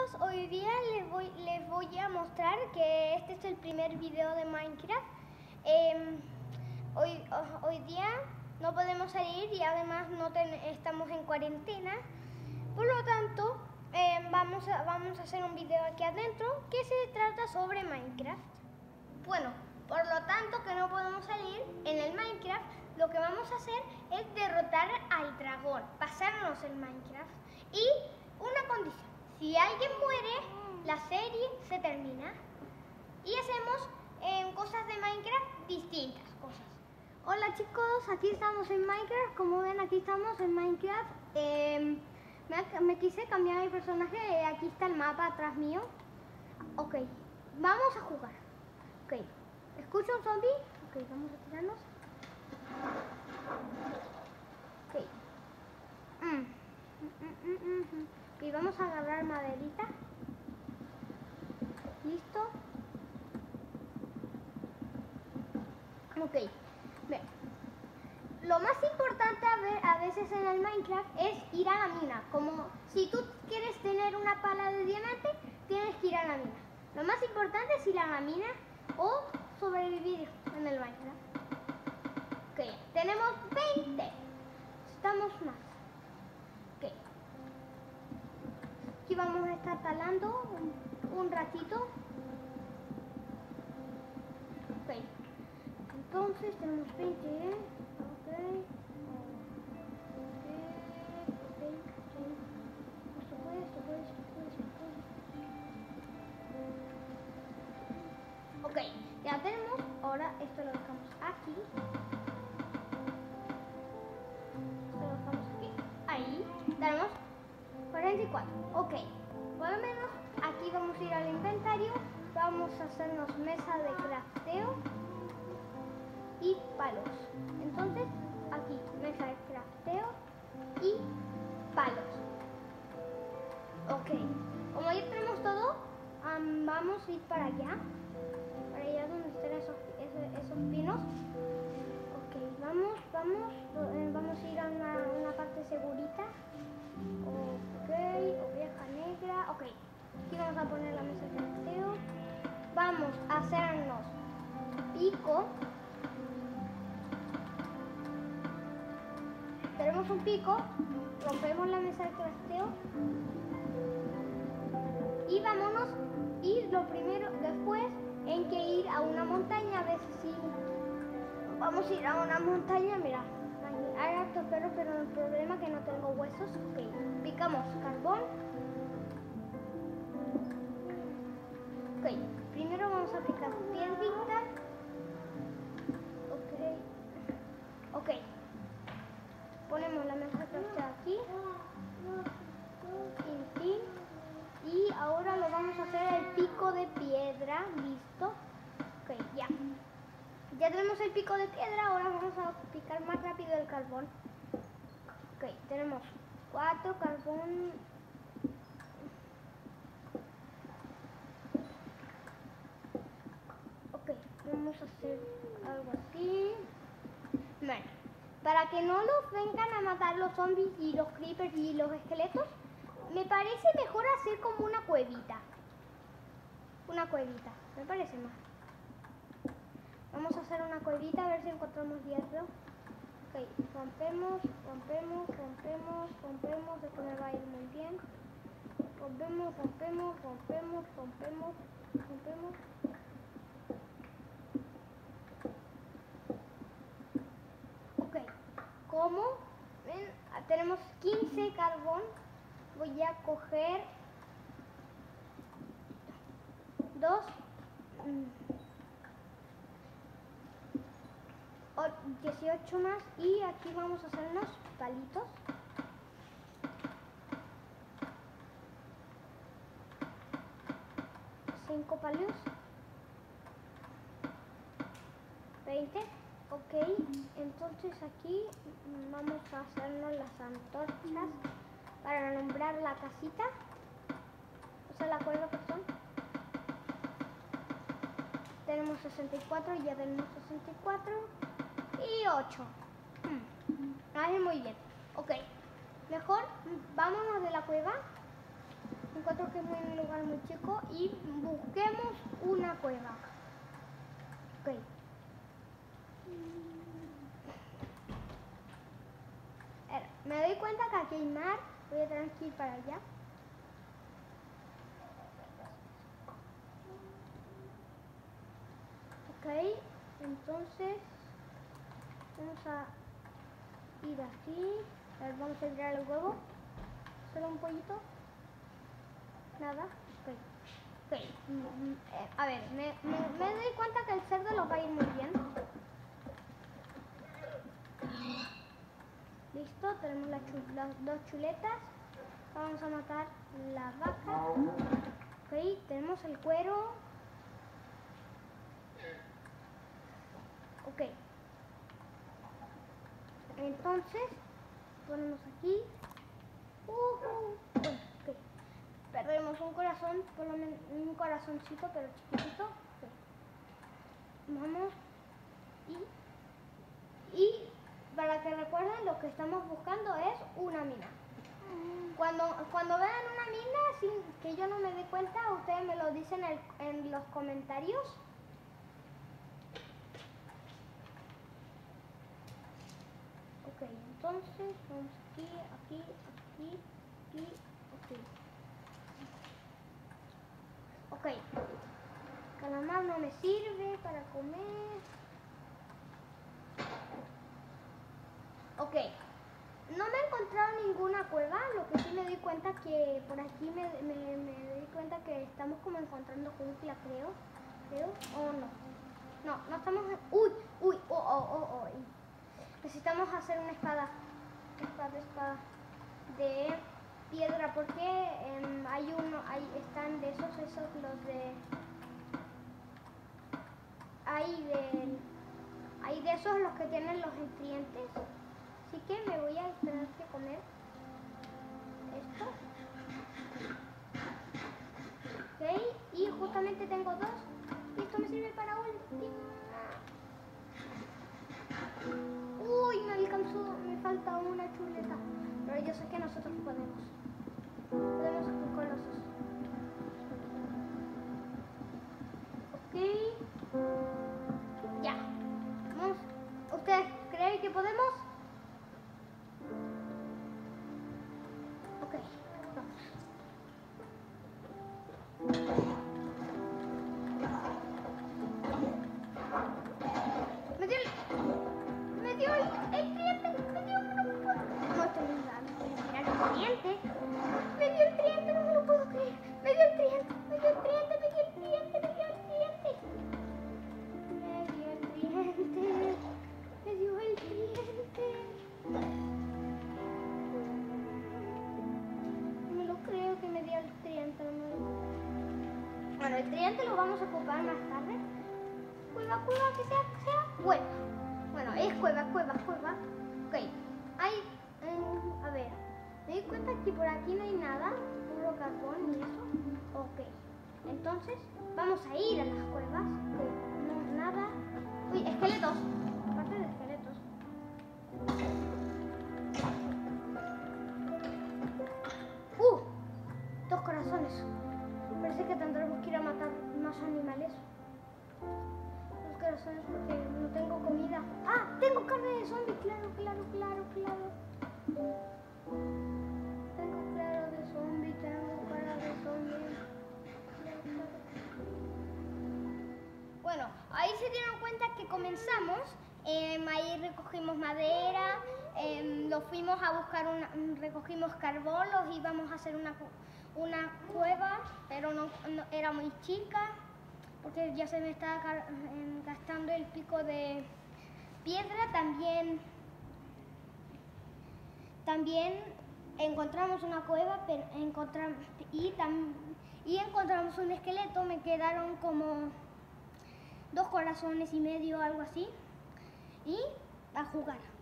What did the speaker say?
hoy día les voy a mostrar que este es el primer video de Minecraft. Hoy día no podemos salir y además estamos en cuarentena. Por lo tanto, vamos a hacer un video aquí adentro que se trata sobre Minecraft. Bueno, por lo tanto que no podemos salir en el Minecraft, lo que vamos a hacer es derrotar al dragón, pasarnos el Minecraft y una condición. Si alguien muere, la serie se termina y hacemos cosas de Minecraft, distintas cosas. Hola chicos, aquí estamos en Minecraft. Como ven, aquí estamos en Minecraft. Me quise cambiar mi personaje. Aquí está el mapa atrás mío. Ok, vamos a jugar. Ok, ¿escucho un zombie? Ok, vamos a tirarnos. Ok. Y vamos a agarrar maderita. ¿Listo? Ok. Bien. Lo más importante a veces en el Minecraft es ir a la mina. Como si tú quieres tener una pala de diamante, tienes que ir a la mina. Lo más importante es ir a la mina o sobrevivir en el Minecraft. Ok, tenemos 20. Estamos más. Ok. Aquí vamos a estar talando un ratito. Ok. Entonces tenemos 20, ¿eh? Ok. Ok, ya tenemos. Ahora esto lo dejamos aquí. Esto lo dejamos aquí. Ahí. Tenemos 44. Ok. Por lo menos aquí vamos a ir al inventario. Vamos a hacernos mesa de crafteo y palos. Entonces, aquí, mesa de crafteo y palos. Ok. Como ya tenemos todo, vamos a ir para allá donde están esos pinos. Ok, vamos a ir a una parte segurita. Ok, oveja negra. Ok, aquí vamos a poner la mesa de crafteo. Vamos a hacernos pico. Tenemos un pico, rompemos la mesa de crafteo y vámonos. Y lo primero, después, hay que ir a una montaña. A veces sí, vamos a ir a una montaña. Mira, hay hartos perros, pero el problema es que no tengo huesos. Ok, picamos carbón. Ok, primero vamos a picar piedrita. Ok, ponemos la mesa de crafteo aquí. Y ahora lo vamos a hacer el pico de piedra. Listo. Ok, ya. Ya tenemos el pico de piedra. Ahora vamos a picar más rápido el carbón. Ok, tenemos 4 carbón. Ok, vamos a hacer algo así. Bueno, para que no los vengan a matar los zombies y los creepers y los esqueletos, me parece mejor hacer como una cuevita. Una cuevita, me parece más. Vamos a hacer una cuevita a ver si encontramos hierro. Ok, rompemos. Esto me va a ir muy bien. Rompemos. Ok, como ven, tenemos 15 carbón. Voy a coger 18 más y aquí vamos a hacer unos palitos. 5 palos. 20. Ok, entonces aquí vamos a hacernos las antorchas para alumbrar la casita. O sea, la cueva, perdón. Tenemos 64, ya tenemos 64 y 8. Ahí muy bien. Ok, mejor vámonos de la cueva. 4 que es un lugar muy chico y busquemos una cueva. Ok. Me doy cuenta que aquí hay mar. Voy a tener que ir para allá. Ok, entonces vamos a ir así. A ver, vamos a tirar el huevo. Solo un pollito. Nada. Ok. Ok. A ver, me doy cuenta que el cerdo lo va a ir muy bien. Listo, tenemos las 2 chuletas. Vamos a matar la vaca. Ok, tenemos el cuero. Ok. Entonces, ponemos aquí. Bueno, ok. Perdemos un corazón, por lo menos un corazoncito, pero chiquitito. Okay. Vamos. Y para que recuerden, lo que estamos buscando es una mina. Cuando vean una mina, sin que yo no me dé cuenta, ustedes me lo dicen en los comentarios. Ok, entonces vamos aquí, ok. Calamar no me sirve para comer. Ok. No me he encontrado ninguna cueva, lo que sí me doy cuenta que por aquí me doy cuenta que estamos como encontrando jungla, creo, o no. No estamos... Uy. Necesitamos hacer una espada de piedra, porque están de esos los de... Hay de esos los que tienen los nutrientes. Así que me voy a tener que comer esto. Ok, y justamente tengo 2. Y esto me sirve para última. Uy, me alcanzó, me falta una chuleta. Pero yo sé que nosotros podemos. Podemos con los dos. Ok. Ya. Vamos. ¿Ustedes creen que podemos? Ok, vamos. Me dio el cliente. No estoy dudando. Mira el cliente. Me dio el cliente, no me lo puedo creer. Me dio el cliente. No lo creo que me dio el cliente. Bueno, el cliente lo vamos a ocupar más tarde. Cueva, que sea cueva. Bueno, es cueva. Ok, a ver, me di cuenta que por aquí no hay nada, puro carbón y eso. Ok, entonces vamos a ir a las cuevas. No, nada. Uy, esqueletos, aparte de esqueletos. 2 corazones. Parece que tendremos que ir a matar más animales. 2 corazones porque no tengo comida. ¡Ah! Tengo carne de zombie, claro. Tengo cara de zombie. Bueno, ahí se dieron cuenta que comenzamos. Ahí recogimos madera, lo fuimos a buscar, recogimos carbón, los íbamos a hacer una cueva, pero no era muy chica, porque ya se me estaba gastando el pico de piedra. También encontramos una cueva, pero encontramos un esqueleto. Me quedaron como 2 corazones y medio, algo así, y a jugar.